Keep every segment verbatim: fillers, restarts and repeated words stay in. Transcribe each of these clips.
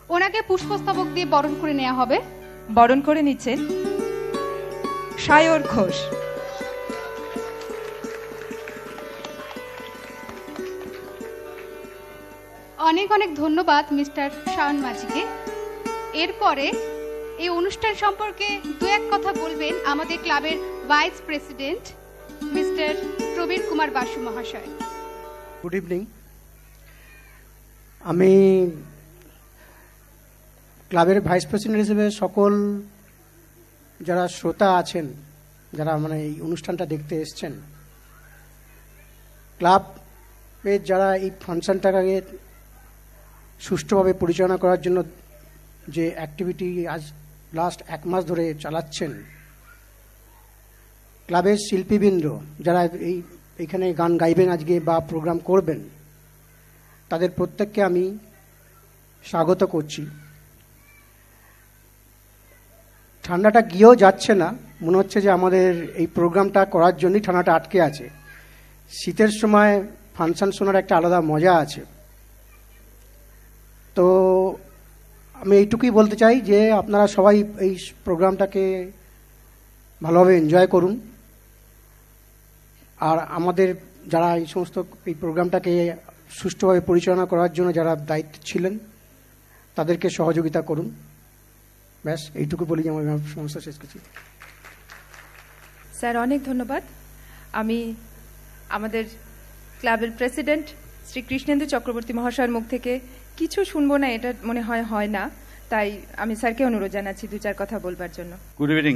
ওনাকে পুষ্পস্তবক দিয়ে বরণ করে নেওয়া হবে। বরণ করে নিচ্ছেন সায়র ঘোষ। অনেক অনেক ধন্যবাদ মিস্টার শাওন মাঝিকে। এরপরে এই অনুষ্ঠান সম্পর্কে দু এক কথা বলবেন আমাদের ক্লাবের vice president mister Prabir Kumar Basu মহাশয়। Good evening. আমি ক্লাবের ভাইস প্রেসিডেন্ট হিসেবে সকল যারা শ্রোতা আছেন, যারা মানে এই অনুষ্ঠানটা দেখতে এসছেন, ক্লাবের যারা এই ফাংশনটাকে সুষ্ঠুভাবে পরিচালনা করার জন্য যে অ্যাক্টিভিটি আজ লাস্ট এক মাস ধরে চালাচ্ছেন, ক্লাবের শিল্পীবৃন্দ যারা এই এখানে গান গাইবেন আজকে বা প্রোগ্রাম করবেন, তাদের প্রত্যেককে আমি স্বাগত করছি। ঠান্ডাটা গিয়েও যাচ্ছে না, মনে হচ্ছে যে আমাদের এই প্রোগ্রামটা করার জন্যই ঠান্ডাটা আটকে আছে। শীতের সময় ফাংশন শোনার একটা আলাদা মজা আছে। তো আমি এইটুকুই বলতে চাই যে আপনারা সবাই এই প্রোগ্রামটাকে ভালোভাবে এনজয় করুন, আর আমাদের যারা এই সমস্ত এই প্রোগ্রামটাকে সুষ্ঠুভাবে পরিচালনা করার জন্য যারা দায়িত্ব ছিলেন তাদেরকে সহযোগিতা করুন। ব্যাস এইটুকু বলি, আমার সমস্যা শেষ করছি। স্যার অনেক ধন্যবাদ। আমি আমাদের ক্লাবের প্রেসিডেন্ট শ্রী কৃষ্ণেন্দু চক্রবর্তী মহাশয়ের মুখ থেকে কিছু শুনবো না, এটা মনে হয় হয় না, তাই আমি স্যারকে অনুরোধ জানাচ্ছি দু চার কথা বলবার জন্য। গুড ইভিনিং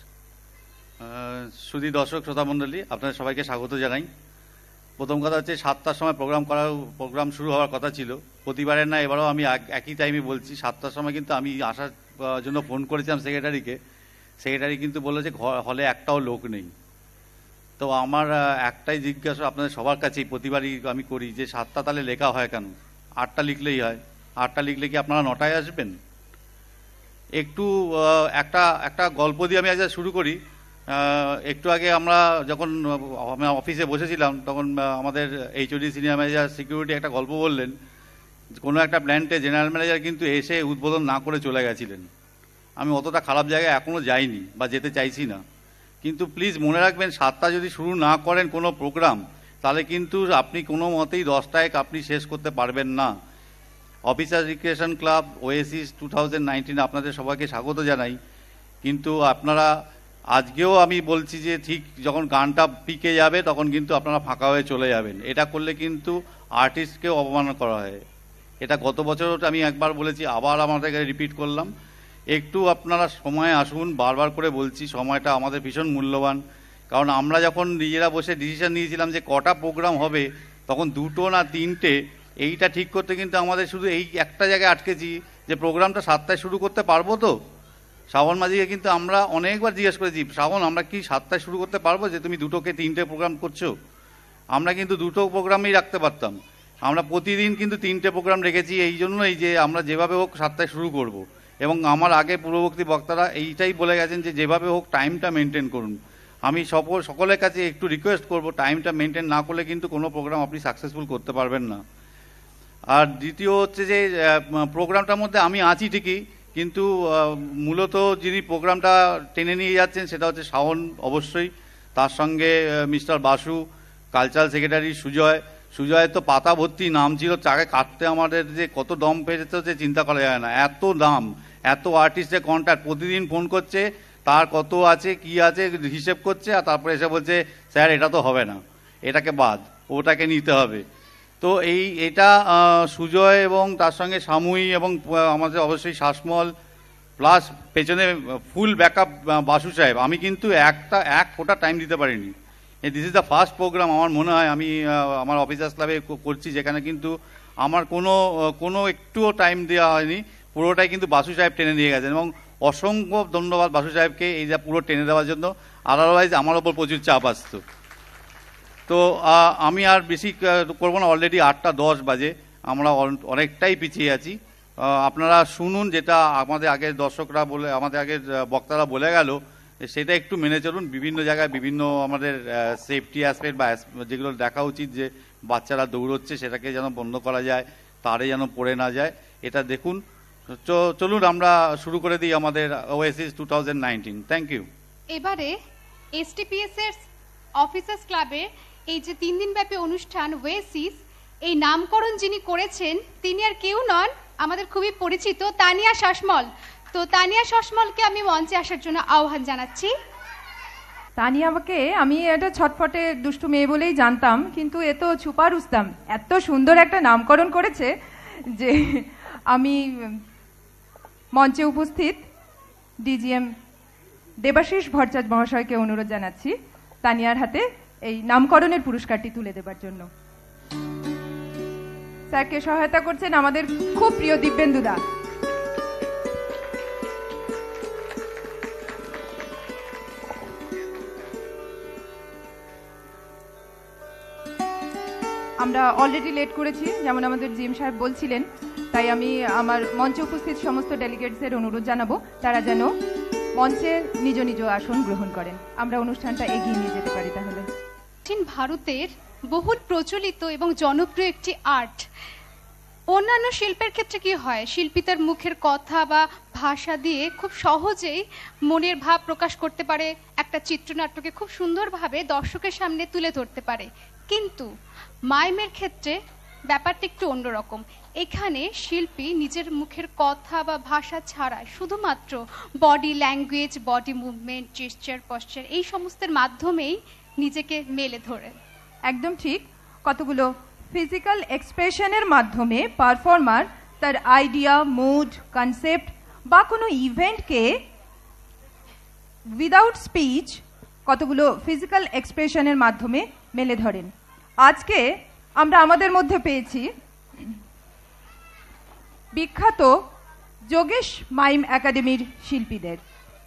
সুধী দর্শক শ্রোতা মণ্ডলী, আপনাদের সবাইকে স্বাগত জানাই। প্রথম কথা হচ্ছে সাতটার সময় প্রোগ্রাম করা প্রোগ্রাম শুরু হওয়ার কথা ছিল প্রতিবারের না, এবারও আমি একই টাইমে বলছি সাতটার সময়। কিন্তু আমি আসার জন্য ফোন করেছিলাম সেক্রেটারিকে, সেক্রেটারি কিন্তু বললো যে হলে একটাও লোক নেই। তো আমার একটাই জিজ্ঞাসা আপনাদের সবার কাছেই, প্রতিবারই আমি করি, যে সাতটা তাহলে লেখা হয় কেন? আটটা লিখলেই হয়। আটটা লিখলে কি আপনারা নটায় আসবেন? একটু একটা একটা গল্প দিয়ে আমি আজ শুরু করি। একটু আগে আমরা যখন অফিসে বসেছিলাম তখন আমাদের এইচওডি সিনিয়র ম্যানেজার সিকিউরিটি একটা গল্প বললেন। কোনো একটা প্ল্যান্টে জেনারেল ম্যানেজার কিন্তু এসে উদ্বোধন না করে চলে গেছিলেন। আমি অতটা খারাপ জায়গায় এখনও যাইনি বা যেতে চাইছি না, কিন্তু প্লিজ মনে রাখবেন সাতটা যদি শুরু না করেন কোনো প্রোগ্রাম, তাহলে কিন্তু আপনি কোনো মতেই দশটায় আপনি শেষ করতে পারবেন না। Officer recreation club oasis two thousand nineteen আপনাদের সবাইকে স্বাগত জানাই। কিন্তু আপনারা আজকেও আমি বলছি যে ঠিক যখন গানটা পিকে যাবে তখন কিন্তু আপনারা ফাঁকা হয়ে চলে যাবেন। এটা করলে কিন্তু আর্টিস্টকেও অপমান করা হয়। এটা গত বছর আমি একবার বলেছি, আবার আমাদেরকে রিপিট করলাম। একটু আপনারা সময় আসুন, বারবার করে বলছি সময়টা আমাদের ভীষণ মূল্যবান। কারণ আমরা যখন নিজেরা বসে ডিসিশন নিয়েছিলাম যে কটা প্রোগ্রাম হবে, তখন দুটো না তিনটে, এইটা ঠিক করতে কিন্তু আমাদের শুধু এই একটা জায়গায় আটকেছি যে প্রোগ্রামটা সাতটায় শুরু করতে পারবো তো। শ্রাবণ মাঝিকে কিন্তু আমরা অনেকবার জিজ্ঞেস করেছি, শ্রাবণ আমরা কি সাতটায় শুরু করতে পারবো, যে তুমি দুটোকে তিনটে প্রোগ্রাম করছো? আমরা কিন্তু দুটো প্রোগ্রামই রাখতে পারতাম। আমরা প্রতিদিন কিন্তু তিনটে প্রোগ্রাম রেখেছি এই জন্যই যে আমরা যেভাবে হোক সাতটায় শুরু করব। এবং আমার আগে পূর্ববর্তী বক্তারা এইটাই বলে গেছেন যে যেভাবে হোক টাইমটা মেনটেন করুন। আমি সকল সকলের কাছে একটু রিকোয়েস্ট করব, টাইমটা মেনটেন না করলে কিন্তু কোনো প্রোগ্রাম আপনি সাকসেসফুল করতে পারবেন না। আর দ্বিতীয় হচ্ছে যে প্রোগ্রামটার মধ্যে আমি আছি ঠিকই, কিন্তু মূলত যিনি প্রোগ্রামটা টেনে নিয়ে যাচ্ছেন সেটা হচ্ছে শাওন অবশ্যই, তার সঙ্গে mister Basu, cultural secretary Sujoy. সুজয়ের তো পাতা ভর্তি নাম ছিল, তাকে কাটতে আমাদের যে কত দম পেয়েছে হচ্ছে চিন্তা করা যায় না। এত দাম, এত আর্টিস্টের কন্ট্যাক্ট, প্রতিদিন ফোন করছে তার কত আছে কি আছে হিসেব করছে, আর তারপরে এসে বলছে স্যার এটা তো হবে না, এটাকে বাদ, ওটাকে নিতে হবে। তো এই এটা সুজয় এবং তার সঙ্গে সামুই এবং আমাদের অবশ্যই শাসমল প্লাস পেছনে ফুল ব্যাকআপ বাসু সাহেব। আমি কিন্তু একটা এক ফোঁটা টাইম দিতে পারিনি। This is the first program আমার মনে হয় আমি আমার অফিসার্স ক্লাবে করছি যেখানে কিন্তু আমার কোনো কোনো একটুও টাইম দেওয়া হয়নি, পুরোটাই কিন্তু বাসু সাহেব টেনে নিয়ে গেছেন। এবং অসংখ্য ধন্যবাদ বাসু সাহেবকে এই যা পুরো টেনে দেওয়ার জন্য, আদারওয়াইজ আমার ওপর প্রচুর চাপ আসতো। তো আমি আর বেশি করবো না, অলরেডি আটটা দশ বাজে, আমরা অনেকটাই পিছিয়ে আছি। আপনারা শুনুন যেটা আমাদের আগের দর্শকরা বলে আমাদের আগের বক্তারা বলে গেল, সেটা একটু মেনে চলুন। বিভিন্ন জায়গায় বিভিন্ন আমাদের সেফটি অ্যাসপেক্ট বা যেগুলো দেখা উচিত, যে বাচ্চারা দৌড়চ্ছে সেটাকে যেন বন্ধ করা যায়, তারে যেন পড়ে না যায়, এটা দেখুন। চ- চলুন আমরা শুরু করে দিই আমাদের oasis two thousand nineteen. Thank you. এবারে এসটিপিএস এর অফিসার্স ক্লাবের এই যে তিন দিন ব্যাপী অনুষ্ঠান ওয়েসিস, এই নামকরণ যিনি করেছেন তিনি আর কেউ নন, আমাদের খুবই পরিচিত তানিয়া শাসমল। তো তানিয়া শাসমলকে আমি মঞ্চে আসার জন্য আহ্বান জানাচ্ছি। তানিয়াকে আমি একটা ছটফটে দুষ্টু মেয়ে বলেই জানতাম, কিন্তু এ তো ছুপা রুস্তাম, এত সুন্দর একটা নামকরণ করেছে যে আমি মঞ্চে উপস্থিত ডিজিএম দেবাশিস ভট্টাচার্য মহাশয়কে অনুরোধ জানাচ্ছি তানিয়ার হাতে এই নামকরণের পুরস্কারটি তুলে দেবার জন্য। স্যারকে সহায়তা করছেন আমাদের খুব প্রিয় দিব্যেন্দুদা। আমরা অলরেডি লেট করেছি, যেমন আমাদের জিএম সাহেব বলছিলেন, তাই আমি আমার মঞ্চে উপস্থিত সমস্ত ডেলিগেটসের অনুরোধ জানাবো তারা যেন মঞ্চে নিজ নিজ আসন গ্রহণ করেন, আমরা অনুষ্ঠানটা এগিয়ে নিয়ে যেতে পারি। তাহলে দক্ষিণ ভারতের বহুল প্রচলিত এবং জনপ্রিয় একটি আর্ট। অন্যান্য শিল্পের ক্ষেত্রে কি হয়, শিল্পী তার মুখের কথা বা ভাষা দিয়ে খুব সহজেই মনের ভাব প্রকাশ করতে পারে, একটা চিত্রনাট্যকে খুব সুন্দরভাবে দর্শকের সামনে তুলে ধরতে পারে। কিন্তু মাইমের ক্ষেত্রে ব্যাপারটা একটু অন্যরকম। এখানে শিল্পী নিজের মুখের কথা বা ভাষা ছাড়া শুধুমাত্র body language, body movement, gesture, posture এই সমস্তের মাধ্যমেই নিজেকে মেলে ধরে। একদম ঠিক, কতগুলো ফিজিক্যাল এক্সপ্রেশনের মাধ্যমে পারফর্মার তার আইডিয়া, মুড, কনসেপ্ট বা কোনো ইভেন্টকে উইদাউট স্পিচ কতগুলো ফিজিক্যাল এক্সপ্রেশনের মাধ্যমে মেলে ধরেন। আজকে আমরা আমাদের মধ্যে পেয়েছি বিখ্যাত যোগেশ মাইম একাডেমির শিল্পীদের।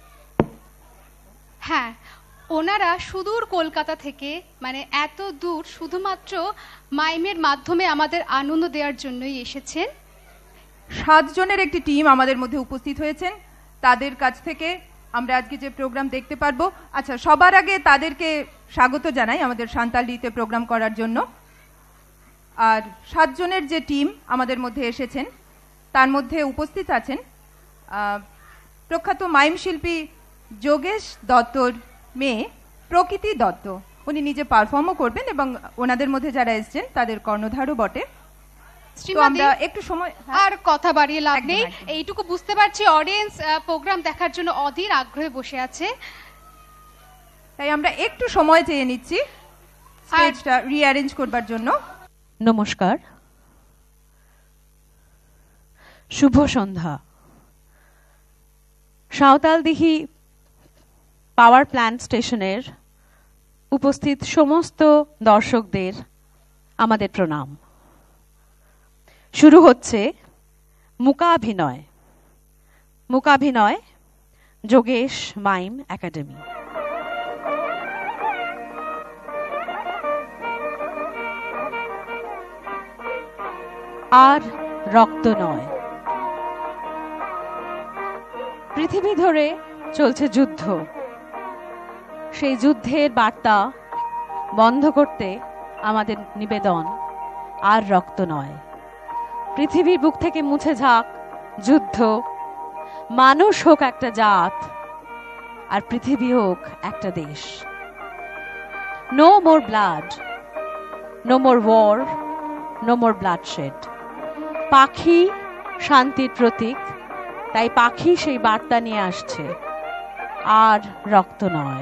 হ্যাঁ, ওনারা সুদূর কলকাতা থেকে, মানে এত দূর শুধুমাত্র মাইমের মাধ্যমে আমাদের আনন্দ দেওয়ার জন্যই এসেছেন। সাতজনের একটি টিম আমাদের মধ্যে উপস্থিত হয়েছেন, তাদের কাছ থেকে আমরা আজকে যে প্রোগ্রাম দেখতে পারবো। আচ্ছা, সবার আগে তাদেরকে স্বাগত জানাই আমাদের সান্তালিতে প্রোগ্রাম করার জন্য। আর সাতজনের যে টিম আমাদের মধ্যে এসেছেন তার মধ্যে উপস্থিত আছেন প্রখ্যাত মাইম শিল্পী যোগেশ দত্তর মেয়ে প্রকৃতি দত্ত। উনি নিজে পারফর্মও করবেন এবং ওনাদের মধ্যে যারা এসেছেন তাদের কর্ণধারও বটে। তো আমরা একটু সময় আর কথা বাড়িয়ে লাভ নেই, এইটুকু বুঝতে পারছি অডিয়েন্স প্রোগ্রাম দেখার জন্য অধীর আগ্রহে বসে আছে, তাই আমরা একটু সময় চেয়ে নিচ্ছি স্টেজটা রিঅ্যারেঞ্জ করবার জন্য। নমস্কার, শুভ সন্ধ্যা। সাঁওতালদিঘি পাওয়ার প্ল্যান্ট স্টেশনের উপস্থিত সমস্ত দর্শকদের আমাদের প্রণাম। শুরু হচ্ছে মূকাভিনয়। মূকাভিনয় যোগেশ মাইম একাডেমি। আর রক্ত নয়। পৃথিবী ধরে চলছে যুদ্ধ, সেই যুদ্ধের বার্তা বন্ধ করতে আমাদের নিবেদন আর রক্ত নয়। পৃথিবীর বুক থেকে মুছে যাক যুদ্ধ, মানুষ হোক একটা জাত, আর পৃথিবী হোক একটা দেশ। No more blood, no more war, no more bloodshed. পাখি শান্তির প্রতীক, তাই পাখি সেই বার্তা নিয়ে আসছে, আর রক্ত নয়।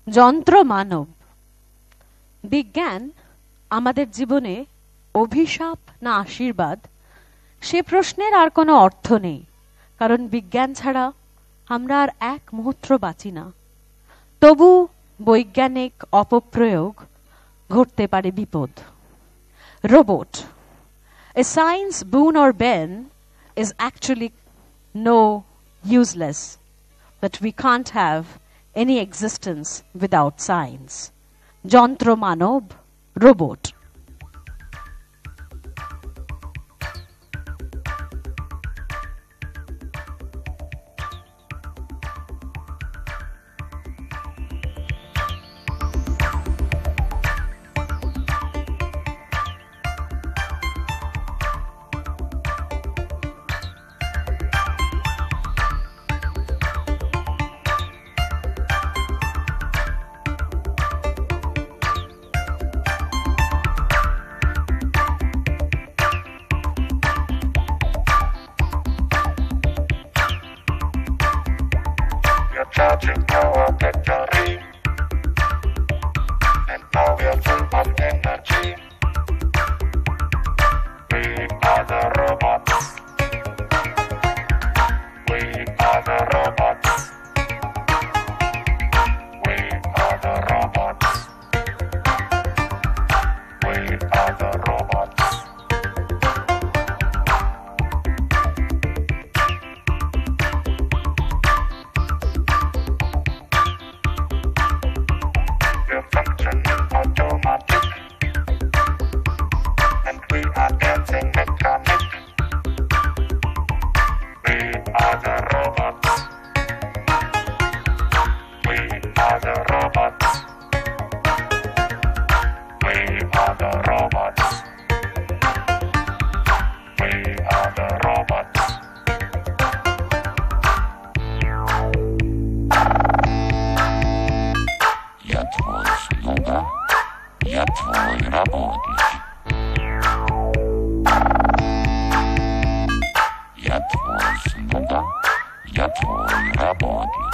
যন্ত্র মানব। বিজ্ঞান আমাদের জীবনে অভিশাপ না আশীর্বাদ, সে প্রশ্নের আর কোনো অর্থ নেই, কারণ বিজ্ঞান ছাড়া আমরা আর এক মুহূর্ত বাঁচি না। তবু বৈজ্ঞানিক অপপ্রয়োগ ঘটতে পারে বিপদ। Robot, a science boon or bane is actually no useless, but we can't have any existence without science. যন্ত্র মানব, robot. Charging our battery, and now we are full of energy. We are the robots. We are the robots. We are the robots. We are the robots. Functioning automatic, and we are dancing mechanic. We are the robots. We are the robots. We are the robots. We are the robots. Я твой слуга, я твой работник. Я твой слуга, я твой работник.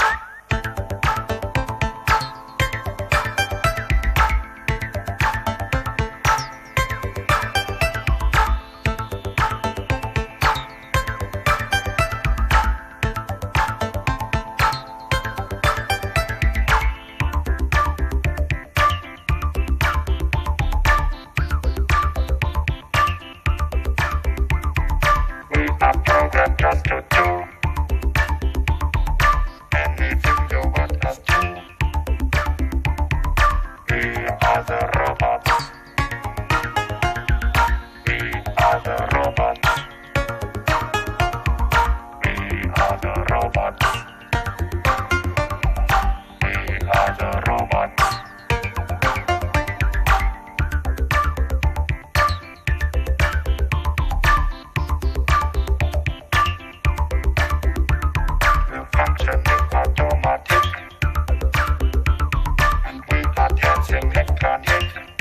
We are programmed just to do anything you want us to. We are the robots. We are the robots. We are the robots. We are the robots. Functioning automatic, and we are dancing mechanic.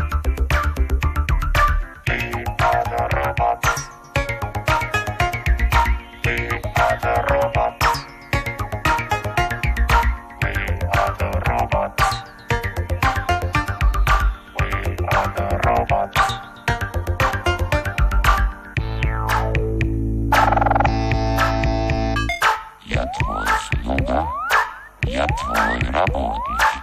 We are the robots. We are the robots. We are the robots. We are the robots. Я твой слуга, я твой работник.